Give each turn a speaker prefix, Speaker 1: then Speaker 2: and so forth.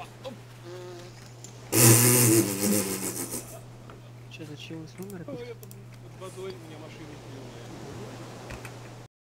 Speaker 1: Че, зачем с номера?
Speaker 2: Под водой мне машины плюнули.